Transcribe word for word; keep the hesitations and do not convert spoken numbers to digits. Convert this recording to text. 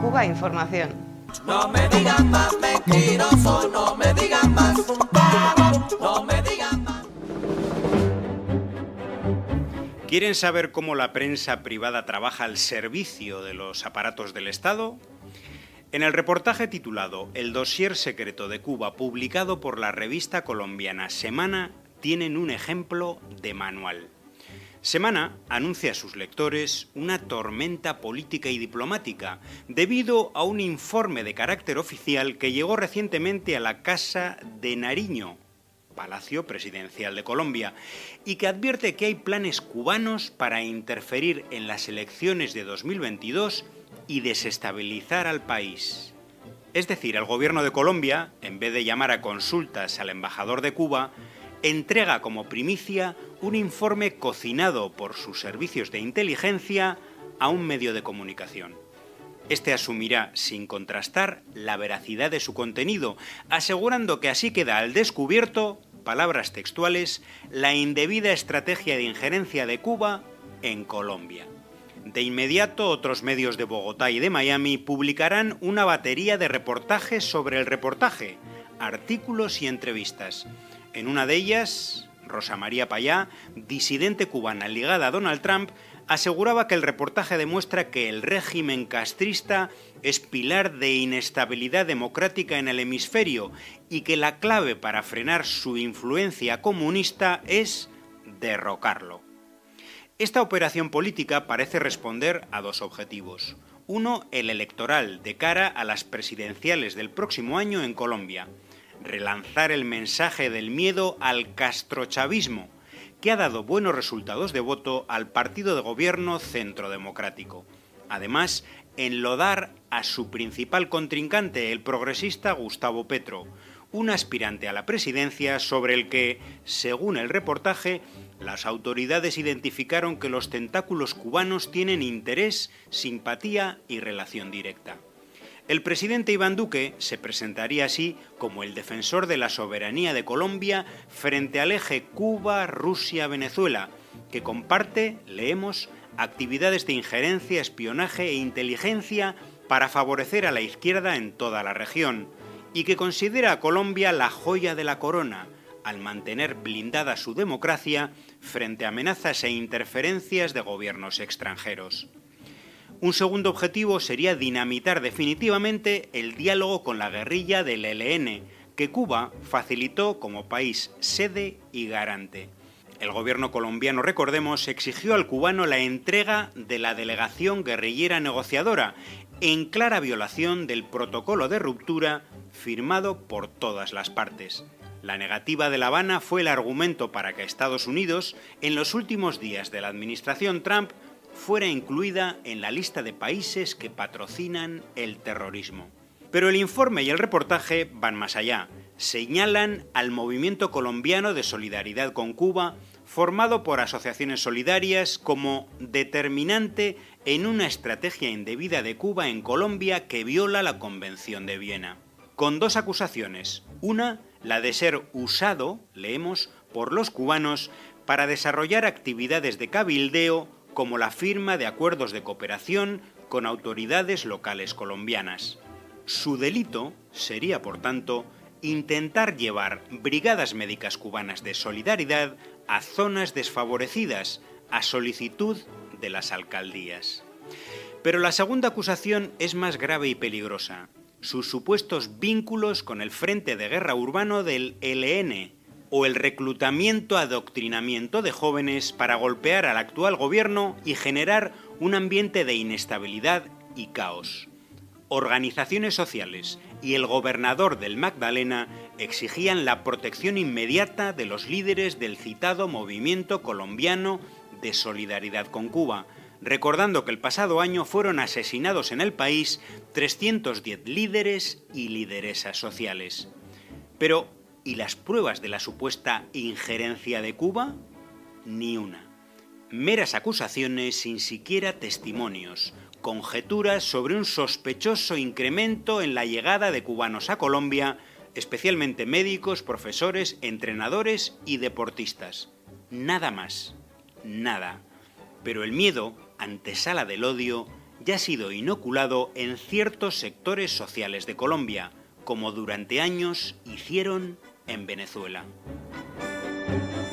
Cuba Información. No me digan más mentiroso, no me digan más, no me digan más. ¿Quieren saber cómo la prensa privada trabaja al servicio de los aparatos del Estado? En el reportaje titulado El dossier secreto de Cuba, publicado por la revista colombiana Semana, tienen un ejemplo de manual. Semana anuncia a sus lectores una tormenta política y diplomática debido a un informe de carácter oficial que llegó recientemente a la Casa de Nariño, Palacio Presidencial de Colombia, y que advierte que hay planes cubanos para interferir en las elecciones de dos mil veintidós y desestabilizar al país. Es decir, el gobierno de Colombia, en vez de llamar a consultas al embajador de Cuba, entrega como primicia un informe cocinado por sus servicios de inteligencia a un medio de comunicación. Este asumirá, sin contrastar, la veracidad de su contenido, asegurando que así queda al descubierto, palabras textuales, la indebida estrategia de injerencia de Cuba en Colombia. De inmediato, otros medios de Bogotá y de Miami publicarán una batería de reportajes sobre el reportaje, artículos y entrevistas. En una de ellas, Rosa María Payá, disidente cubana ligada a Donald Trump, aseguraba que el reportaje demuestra que el régimen castrista es pilar de inestabilidad democrática en el hemisferio y que la clave para frenar su influencia comunista es derrocarlo. Esta operación política parece responder a dos objetivos. Uno, el electoral, de cara a las presidenciales del próximo año en Colombia. Relanzar el mensaje del miedo al castrochavismo, que ha dado buenos resultados de voto al partido de gobierno Centro Democrático. Además, enlodar a su principal contrincante, el progresista Gustavo Petro, un aspirante a la presidencia sobre el que, según el reportaje, las autoridades identificaron que los tentáculos cubanos tienen interés, simpatía y relación directa. El presidente Iván Duque se presentaría así como el defensor de la soberanía de Colombia frente al eje Cuba-Rusia-Venezuela, que comparte, leemos, actividades de injerencia, espionaje e inteligencia para favorecer a la izquierda en toda la región, y que considera a Colombia la joya de la corona, al mantener blindada su democracia frente a amenazas e interferencias de gobiernos extranjeros. Un segundo objetivo sería dinamitar definitivamente el diálogo con la guerrilla del E L N, que Cuba facilitó como país sede y garante. El gobierno colombiano, recordemos, exigió al cubano la entrega de la delegación guerrillera negociadora, en clara violación del protocolo de ruptura firmado por todas las partes. La negativa de La Habana fue el argumento para que Estados Unidos, en los últimos días de la administración Trump, fuera incluida en la lista de países que patrocinan el terrorismo. Pero el informe y el reportaje van más allá. Señalan al movimiento colombiano de solidaridad con Cuba, formado por asociaciones solidarias, como determinante en una estrategia indebida de Cuba en Colombia que viola la Convención de Viena. Con dos acusaciones. Una, la de ser usado, leemos, por los cubanos para desarrollar actividades de cabildeo como la firma de acuerdos de cooperación con autoridades locales colombianas. Su delito sería, por tanto, intentar llevar brigadas médicas cubanas de solidaridad a zonas desfavorecidas, a solicitud de las alcaldías. Pero la segunda acusación es más grave y peligrosa: sus supuestos vínculos con el Frente de Guerra Urbano del E L N, o el reclutamiento-adoctrinamiento de jóvenes para golpear al actual gobierno y generar un ambiente de inestabilidad y caos. Organizaciones sociales y el gobernador del Magdalena exigían la protección inmediata de los líderes del citado movimiento colombiano de solidaridad con Cuba, recordando que el pasado año fueron asesinados en el país trescientos diez líderes y lideresas sociales. Pero ¿y las pruebas de la supuesta injerencia de Cuba? Ni una. Meras acusaciones sin siquiera testimonios, conjeturas sobre un sospechoso incremento en la llegada de cubanos a Colombia, especialmente médicos, profesores, entrenadores y deportistas. Nada más. Nada. Pero el miedo, antesala del odio, ya ha sido inoculado en ciertos sectores sociales de Colombia, como durante años hicieron en Venezuela.